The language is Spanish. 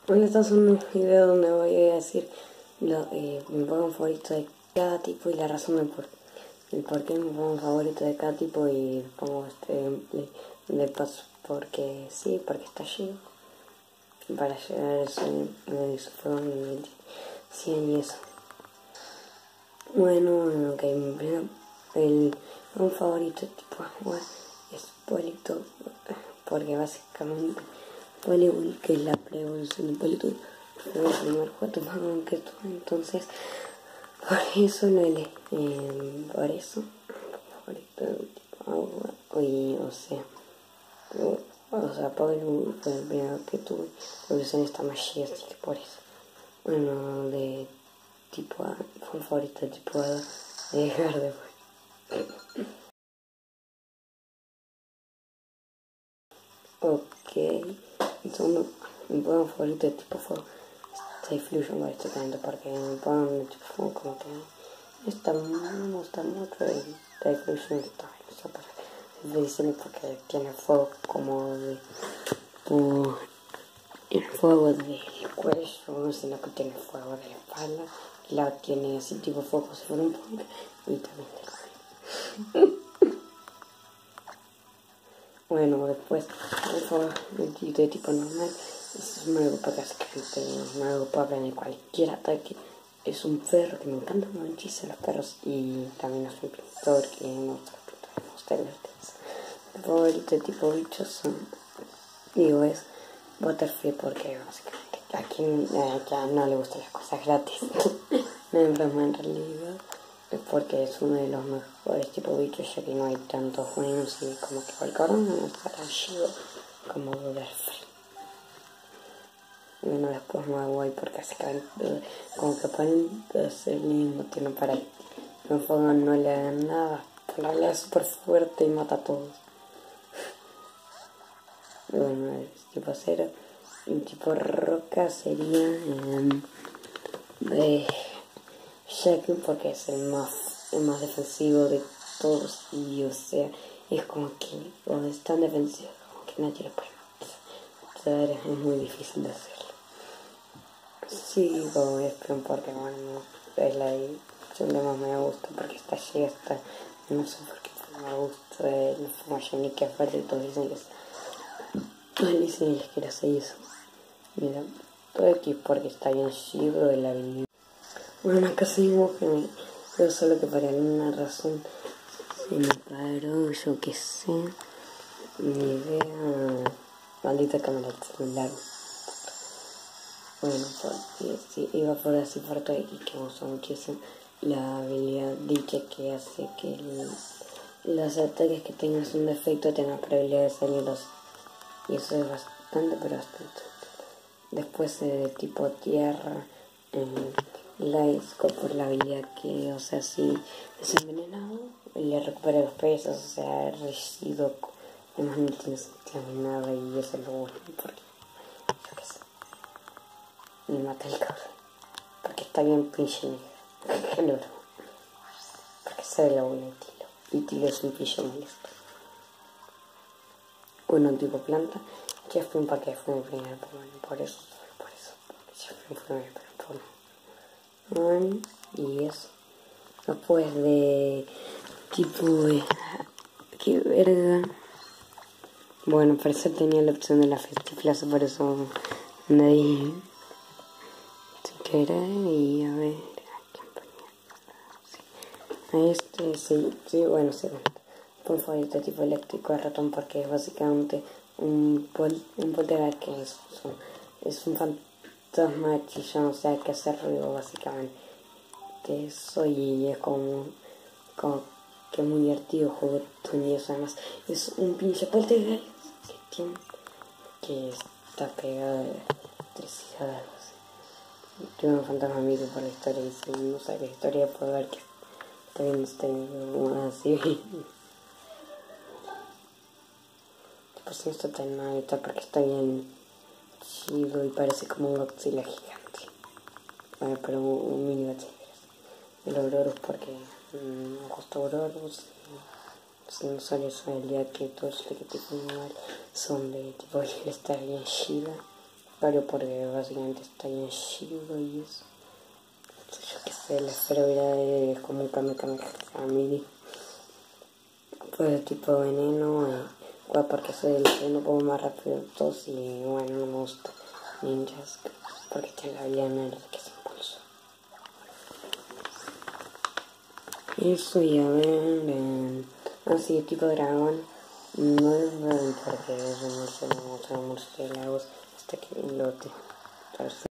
Hoy estás en un video donde voy a decir mi Pokémon favorito de cada tipo y la razón del por qué mi Pokémon favorito de cada tipo, y pongo este gameplay de paso porque sí, porque está chido para llegar a su Pokémon nivel 100 y eso. Bueno, ok, el Pokémon favorito de tipo agua es Politoed, porque básicamente Poliwhirl, que es la pre-evolución de Politoed, fue el primer juego Pokémon que tuve, entonces por eso lo elegí, por eso favorito tipo agua, y o sea Poliwhirl fue el primero que tuve, la evolución está más chida, así que por eso. Bueno, de tipo A, fue favorito de tipo A de Gardevoir. Ok, entonces mi Pokémon favorito de tipo fuego es Typhlosion, básicamente, porque mi Pokémon de tipo fuego como que me gusta mucho, y Typhlosion está bien, o sea, para dicen porque tiene fuego como de tipo, el fuego del cuello, sino que tiene fuego de la espalda, y la tiene así tipo fuego si fuera un punk, y también de bueno, después el fuego de tipo normal es un Mago porque básicamente un Mago puede aprender cualquier ataque. Es un perro que me encanta muchísimo los perros, y también es un pintor que me gusta el favorito de tipo bichos es Butterfree, porque básicamente a no le gustan las cosas gratis. No es broma, en realidad es porque es uno de los mejores tipo bichos, ya que no hay tantos buenos, y como que el corona no está tan chido como Butterfree. Y bueno, después me guay porque básicamente como que ponen ser lindo, tiene para que los fuego no le hagan nada, pero la es súper fuerte y mata a todos. Y bueno, el tipo acero. El tipo roca sería de Shaco, porque es el más defensivo de todos, y o sea, es como que cuando es tan defensivo como que nadie lo puede matar, es muy difícil de hacerlo. Sí, como es porque bueno, es la edición que más me gusta, porque está llega hasta, no sé por qué me gusta la información y que es fuerte, y todos dicen que es malísimo y les quiero hacer eso. Mira, todo aquí porque está bien chido de la habilidad. Bueno, acá seguimos pero solo que por alguna razón se me paró, yo que sé, ni idea, maldita cámara del celular. Bueno, porque sí, iba por así por todo aquí, que me gusta muchísimo la habilidad dicha, que hace que los ataques que tengas un defecto tengan probabilidad de salirlos, y eso es bastante, pero bastante. Después de tipo tierra, la disco por la habilidad que, o sea, si es envenenado, le recupera los pesos, o sea, el residuo, además no tiene sentido ni nada, y eso es lo bueno, porque yo qué sé, me mata el cabrón, porque está bien pinche negro, porque sabe lo bueno de Tilo, y Tilo es un pinche molesto. Bueno, tipo planta, Chefpin, porque fue mi primer Pokémon, por eso, porque Chefpin fue mi primer Pokémon. Y eso. Después de tipo qué verga. Bueno, por eso tenía la opción de la Festiflaza, por eso me di si querés, y a ver a este sí, bueno, segundo. Un favorito tipo eléctrico de ratón, porque es básicamente un poltergeist, que es un fantasma chillón, o sea, que hace ruido básicamente. Que eso, y es como que es muy divertido jugar con eso. Además es un pinche poltergeist que está pegado de electricidad, algo así. Tengo un fantasma amigo por la historia, y si no sabe la historia puede ver que está bien así. Pues no está tan mal, porque está bien chido y parece como un Godzilla gigante. Bueno, pero un mini Godzilla. El Aurorus, porque me gusta Aurorus. Si no sale esa habilidad que todos los que tipo animal son de tipo estar bien chida. pero porque básicamente está bien chido y eso. Yo qué sé, la esfera viral es como un Family. Pues tipo veneno, porque soy el segundo poco más rápido de todos y bueno, no me gusta ninjas, porque está la vida mierda que se impulsa. Eso y a ver, así tipo dragón, no es verdad porque es un murciélago, murciélagos hasta que lote.